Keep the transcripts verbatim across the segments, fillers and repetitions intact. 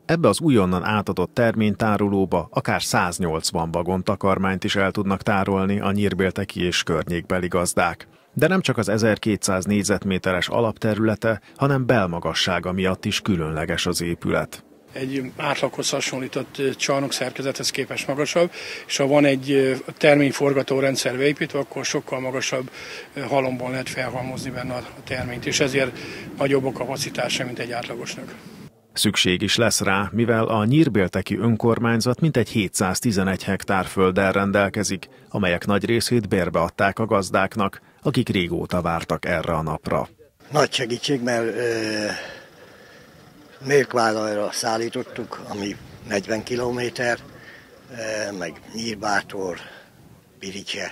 Ebbe az újonnan átadott terménytárolóba akár száznyolcvan vagon takarmányt is el tudnak tárolni a nyírbélteki és környékbeli gazdák. De nem csak az ezerkétszáz négyzetméteres alapterülete, hanem belmagassága miatt is különleges az épület. Egy átlaghoz hasonlított csarnok szerkezethez képest magasabb, és ha van egy terményforgató rendszer beépítve, akkor sokkal magasabb halomban lehet felhalmozni benne a terményt, és ezért nagyobb a kapacitása, mint egy átlagosnak. Szükség is lesz rá, mivel a nyírbélteki önkormányzat mintegy hétszáztizenegy hektár földdel rendelkezik, amelyek nagy részét bérbe adták a gazdáknak, akik régóta vártak erre a napra. Nagy segítség, mert Mérkvállalra szállítottuk, ami negyven kilométer, e, meg Nyírbátor, Piricse,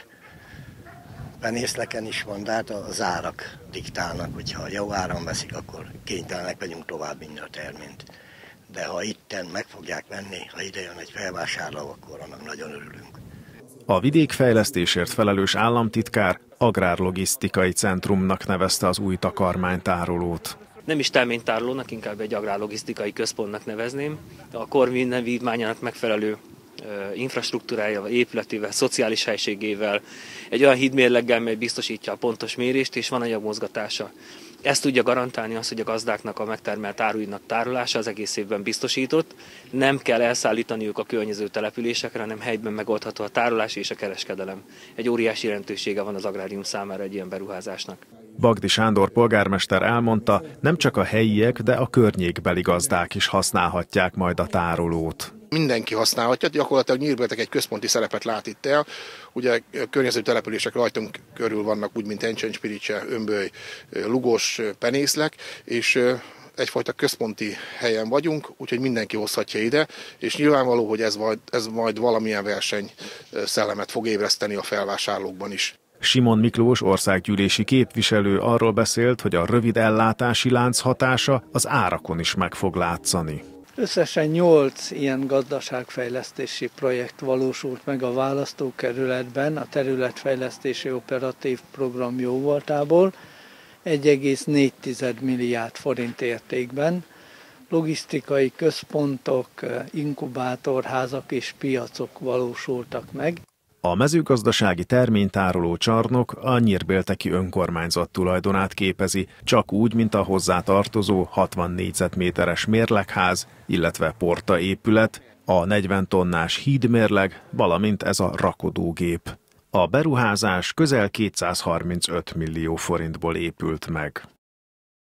Penészleken is van, de hát az árak diktálnak, hogyha jó áron veszik, akkor kénytelenek vagyunk tovább vinni a terményt. De ha itten meg fogják venni, ha ide jön egy felvásárló, akkor annak nagyon örülünk. A vidékfejlesztésért felelős államtitkár agrárlogisztikai centrumnak nevezte az új takarmánytárolót. Nem is terménytárolónak, inkább egy agrárlogisztikai központnak nevezném. A kor minden vívmányának megfelelő infrastruktúrájával, épületével, szociális helységével, egy olyan hídmérleggel, mely biztosítja a pontos mérést, és van anyagmozgatása. Ezt tudja garantálni azt, hogy a gazdáknak a megtermelt áruinak tárolása az egész évben biztosított. Nem kell elszállítaniuk a környező településekre, hanem helyben megoldható a tárolás és a kereskedelem. Egy óriási jelentősége van az agrárium számára egy ilyen beruházásnak. Bagdi Sándor polgármester elmondta, nem csak a helyiek, de a környékbeli gazdák is használhatják majd a tárolót. Mindenki használhatja, gyakorlatilag Nyírbéltek egy központi szerepet lát itt el. Ugye környező települések rajtunk körül vannak, úgy mint Encsencs, Piricse, Ömböly, Lugos, Penészlek, és egyfajta központi helyen vagyunk, úgyhogy mindenki hozhatja ide, és nyilvánvaló, hogy ez majd, ez majd valamilyen verseny szellemet fog ébreszteni a felvásárlókban is. Simon Miklós országgyűlési képviselő arról beszélt, hogy a rövid ellátási lánc hatása az árakon is meg fog látszani. Összesen nyolc ilyen gazdaságfejlesztési projekt valósult meg a választókerületben a területfejlesztési operatív program jóvoltából egy egész négy milliárd forint értékben. Logisztikai központok, inkubátorházak és piacok valósultak meg. A mezőgazdasági terménytároló csarnok a nyírbélteki önkormányzat tulajdonát képezi, csak úgy, mint a hozzátartozó hatvan négyzetméteres mérlegház, illetve portaépület, a negyven tonnás hídmérleg, valamint ez a rakodógép. A beruházás közel kétszázharmincöt millió forintból épült meg.